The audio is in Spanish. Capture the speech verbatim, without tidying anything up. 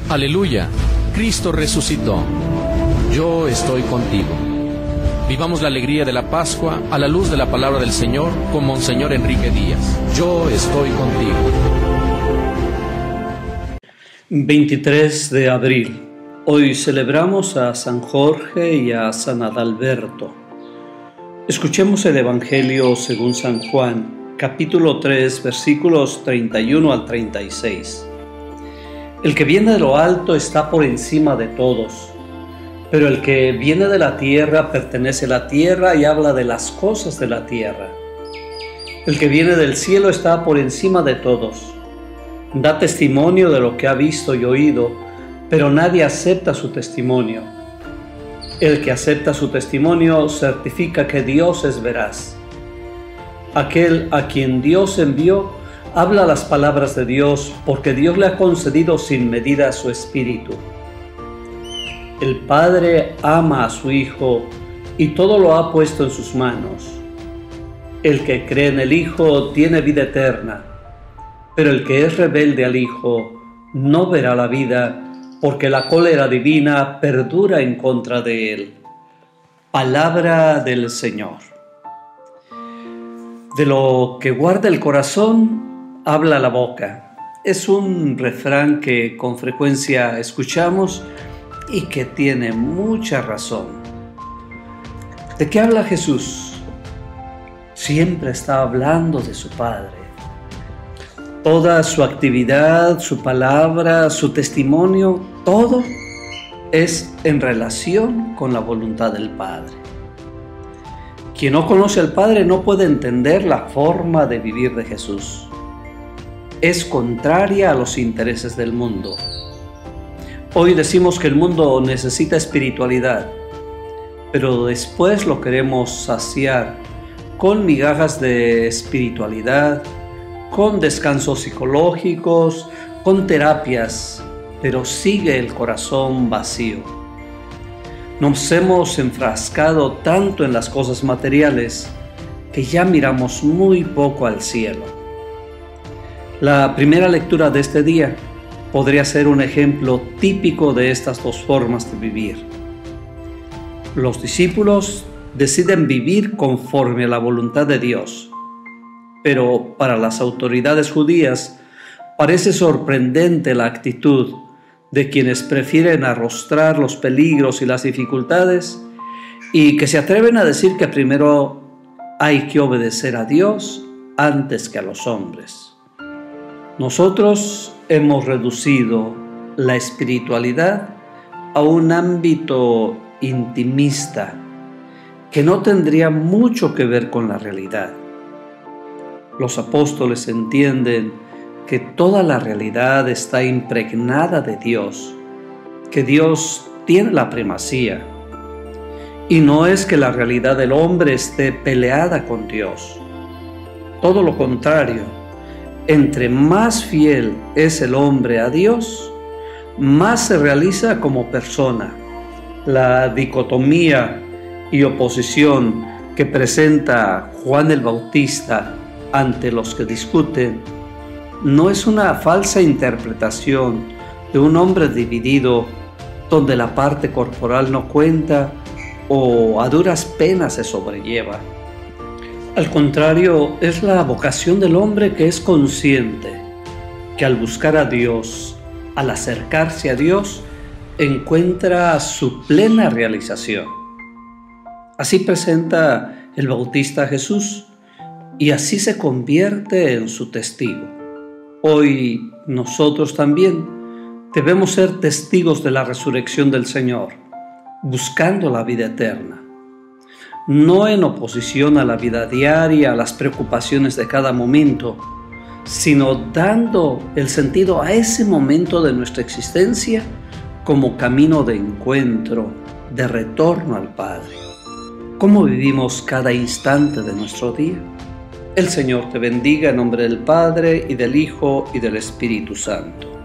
Aleluya, Cristo resucitó. Yo estoy contigo. Vivamos la alegría de la Pascua a la luz de la palabra del Señor con Monseñor Enrique Díaz. Yo estoy contigo. veintitrés de abril. Hoy celebramos a San Jorge y a San Adalberto. Escuchemos el Evangelio según San Juan, capítulo tres, versículos treinta y uno al treinta y seis. El que viene de lo alto está por encima de todos, pero el que viene de la tierra pertenece a la tierra y habla de las cosas de la tierra. El que viene del cielo está por encima de todos. Da testimonio de lo que ha visto y oído, pero nadie acepta su testimonio. El que acepta su testimonio certifica que Dios es veraz. Aquel a quien Dios envió habla las palabras de Dios, porque Dios le ha concedido sin medida su espíritu. El Padre ama a su Hijo y todo lo ha puesto en sus manos. El que cree en el Hijo tiene vida eterna, pero el que es rebelde al Hijo no verá la vida, porque la cólera divina perdura en contra de él. Palabra del Señor. De lo que guarda el corazón, habla la boca. Es un refrán que con frecuencia escuchamos y que tiene mucha razón. ¿De qué habla Jesús? Siempre está hablando de su Padre. Toda su actividad, su palabra, su testimonio, todo es en relación con la voluntad del Padre. Quien no conoce al Padre no puede entender la forma de vivir de Jesús. Es contraria a los intereses del mundo. Hoy decimos que el mundo necesita espiritualidad, pero después lo queremos saciar con migajas de espiritualidad, con descansos psicológicos, con terapias, pero sigue el corazón vacío. Nos hemos enfrascado tanto en las cosas materiales que ya miramos muy poco al cielo. La primera lectura de este día podría ser un ejemplo típico de estas dos formas de vivir. Los discípulos deciden vivir conforme a la voluntad de Dios, pero para las autoridades judías parece sorprendente la actitud de quienes prefieren arrostrar los peligros y las dificultades y que se atreven a decir que primero hay que obedecer a Dios antes que a los hombres. Nosotros hemos reducido la espiritualidad a un ámbito intimista que no tendría mucho que ver con la realidad. Los apóstoles entienden que toda la realidad está impregnada de Dios, que Dios tiene la primacía. Y no es que la realidad del hombre esté peleada con Dios. Todo lo contrario, entre más fiel es el hombre a Dios, más se realiza como persona. La dicotomía y oposición que presenta Juan el Bautista ante los que discuten no es una falsa interpretación de un hombre dividido donde la parte corporal no cuenta o a duras penas se sobrelleva. Al contrario, es la vocación del hombre que es consciente que al buscar a Dios, al acercarse a Dios, encuentra su plena realización. Así presenta el Bautista a Jesús y así se convierte en su testigo. Hoy nosotros también debemos ser testigos de la resurrección del Señor, buscando la vida eterna, no en oposición a la vida diaria, a las preocupaciones de cada momento, sino dando el sentido a ese momento de nuestra existencia como camino de encuentro, de retorno al Padre. ¿Cómo vivimos cada instante de nuestro día? El Señor te bendiga en nombre del Padre, y del Hijo, y del Espíritu Santo.